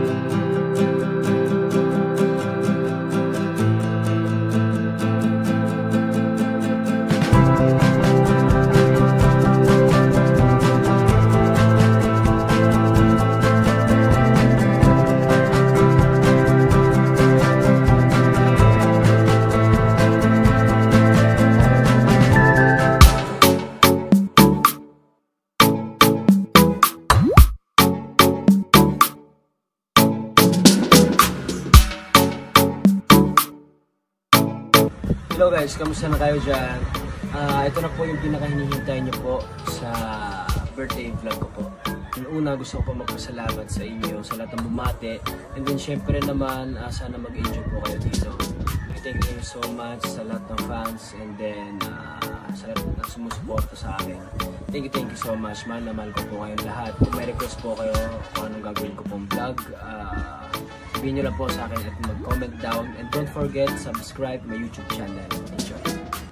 Hello guys, kamusta na kayo dyan? Ito na po yung pinaka-hinihintay nyo po sa birthday vlog ko po. Una, gusto ko po magpasalamat sa inyo, sa lahat ng bumate. And then syempre naman, sana mag-enjoy po kayo dito. Thank you so much sa lahat ng fans and then sa lahat ng sumusuporta sa akin. Thank you so much. Mahal na mahal ko po kayong lahat. Kung may request po kayo kung anong gagawin ko pong vlog, sabihin nyo lang po sa akin at mag-comment down. And don't forget, subscribe my YouTube channel. Enjoy!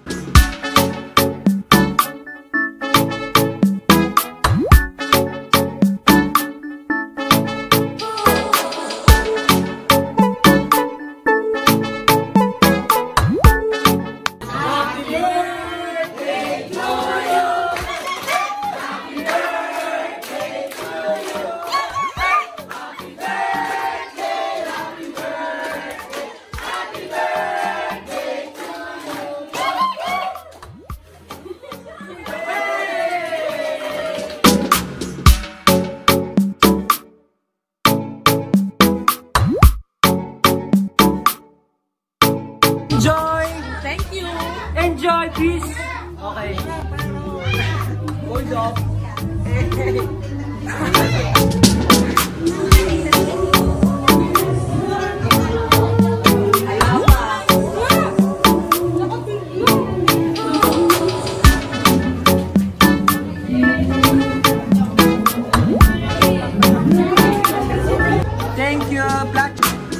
Enjoy! Thank you! Enjoy, peace! Okay. Boys off! Thank you, Black.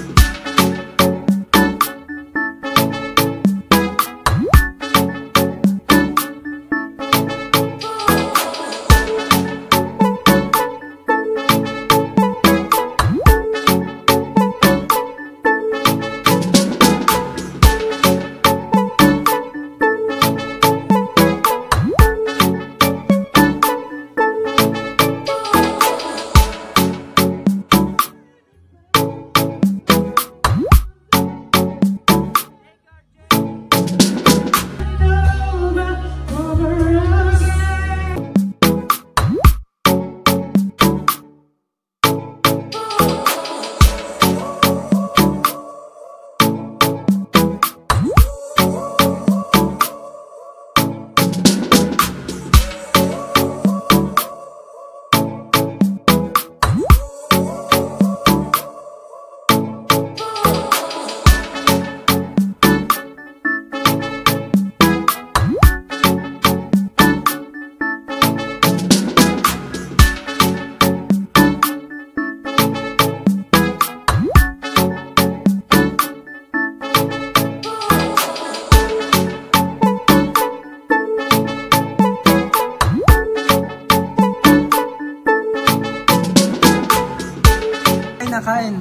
Kain.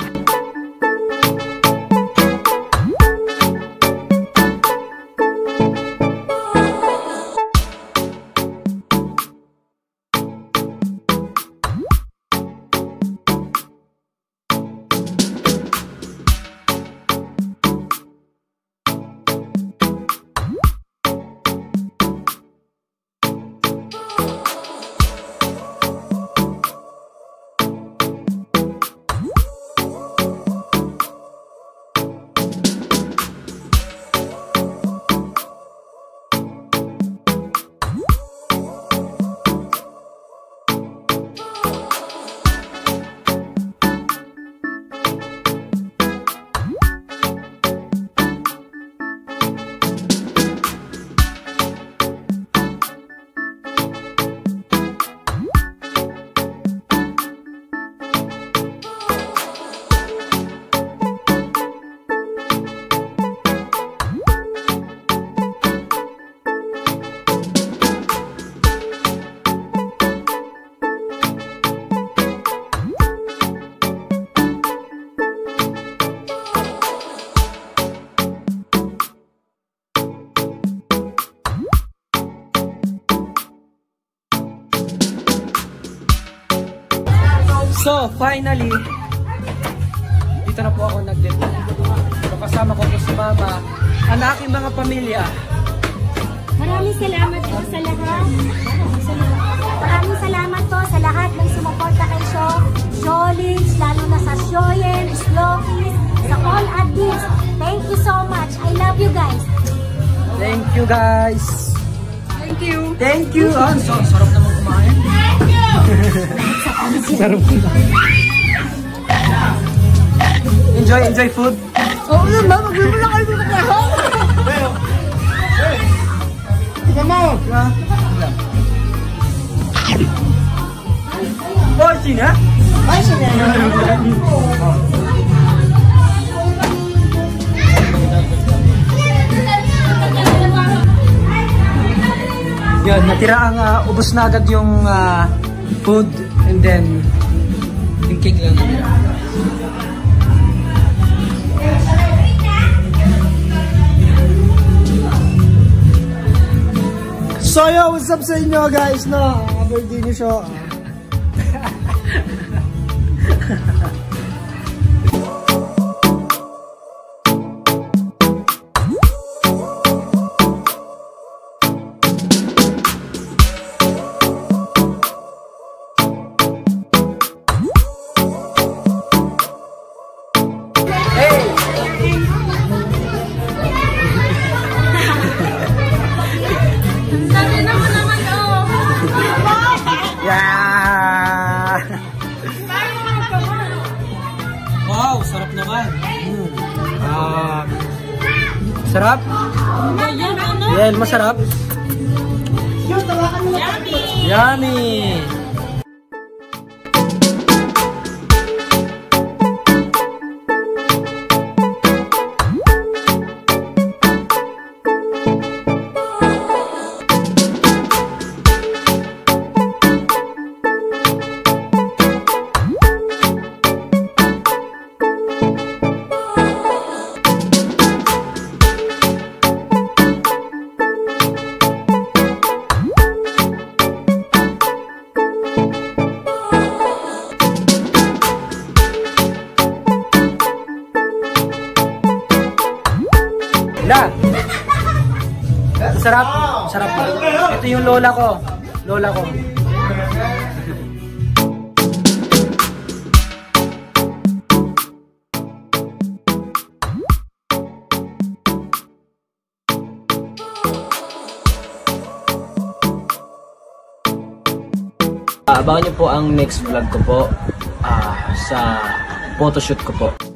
So, finally, dito na po ako nag-date. So, kasama ko po si Mama, ang aking mga pamilya. Maraming salamat po sa lahat. Maraming salamat po sa lahat ng sumuporta kay Jolix, lalo na sa Shoyen, Slokis, sa all admins. Thank you so much. I love you guys. Thank you, guys. Thank you. Thank you. So, sarap naman kumain. Thank you. Sarap kumain. Enjoy food. Oo naman, mag-ibo lang kayo dito kayo. Tignan mo. Bossy na? Bossy na. Yun, natira ang ubos na agad yung food and then yung cake lang natira. So yo, what's up sa inyo guys? No, birthday niyo siya. Yeah! Wow, sarap naman. Sarap? Yan, masarap. Yummy! Yummy! Da. Sarap. Sarap. Ito yung lola ko. Lola ko. Abangan niyo po ang next vlog ko po sa photoshoot ko po.